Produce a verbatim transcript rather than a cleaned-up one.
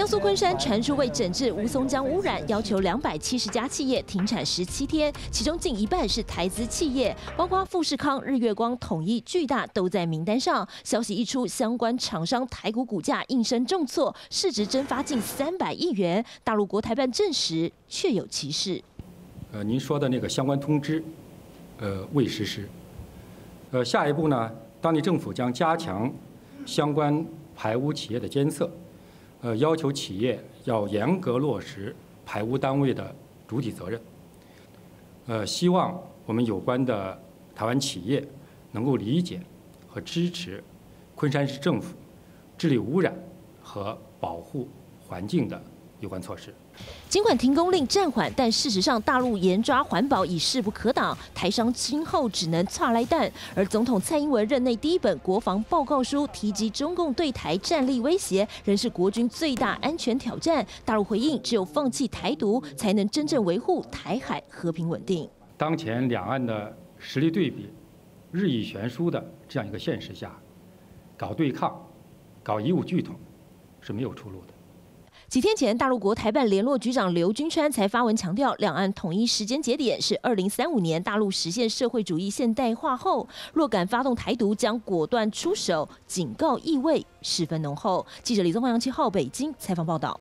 江苏昆山传出为整治吴淞江污染，要求两百七十家企业停产十七天，其中近一半是台资企业，包括富士康、日月光、统一、巨大都在名单上。消息一出，相关厂商台股股价应声重挫，市值蒸发近三百亿元。大陆国台办证实确有其事。 呃，您说的那个相关通知，呃，未实施。呃，下一步呢，当地政府将加强相关排污企业的监测。 呃，要求企业要严格落实排污单位的主体责任。呃，希望我们有关的台湾企业能够理解和支持昆山市政府治理污染和保护环境的有关措施。 尽管停工令暂缓，但事实上大陆严抓环保已势不可挡，台商今后只能擦来蛋。而总统蔡英文任内第一本国防报告书提及中共对台战力威胁，仍是国军最大安全挑战。大陆回应，只有放弃台独，才能真正维护台海和平稳定。 当前两岸的实力对比日益悬殊的这样一个现实下，搞对抗、搞以武拒统是没有出路的。 几天前，大陆国台办联络局长刘军川才发文强调，两岸统一时间节点是二零三五年，大陆实现社会主义现代化后，若敢发动台独，将果断出手，警告意味十分浓厚。记者李宗煌、杨七号北京采访报道。